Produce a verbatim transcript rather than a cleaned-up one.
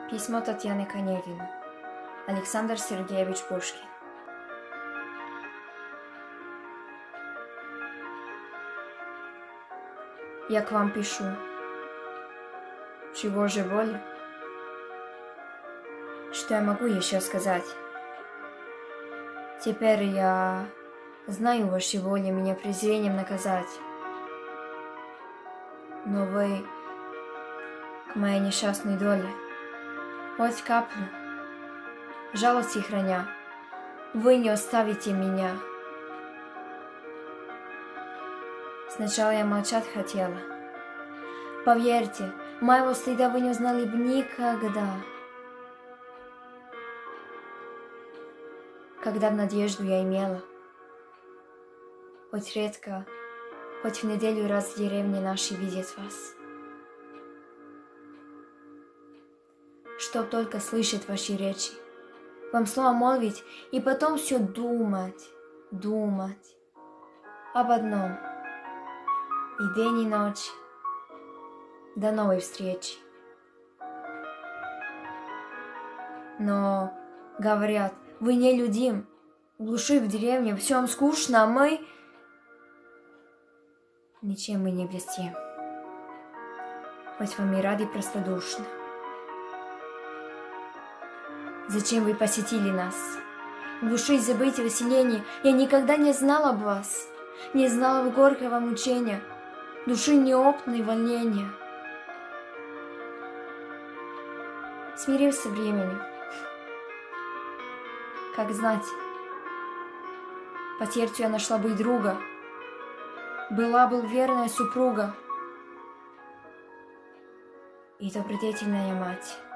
Письмо Татьяны к Онегину. Александр Сергеевич Пушкин. Я к вам пишу. Чего же воля? Что я могу еще сказать? Теперь я знаю вашей воли меня презрением наказать. Но вы к моей несчастной доле хоть каплю жалости храня, вы не оставите меня. Сначала я молчать хотела. Поверьте, моего стыда вы не узнали бы никогда. Когда в надежду я имела, хоть редко, хоть в неделю раз в деревне нашей видеть вас. Чтоб только слышать ваши речи, вам слово молвить и потом все думать, думать об одном. И день, и ночь. До новой встречи. Но, говорят, вы нелюдим, в глуши в деревне, все вам скучно, а мы... Ничем мы не блестим, хоть вам и рады простодушно. Зачем вы посетили нас? В глуши забыть в селении я никогда не знала об вас, не знала бы горького мучения, души неопытной волнения. Смирился временем. Как знать, по сердцу я нашла бы и друга, была бы верная супруга и добродетельная мать.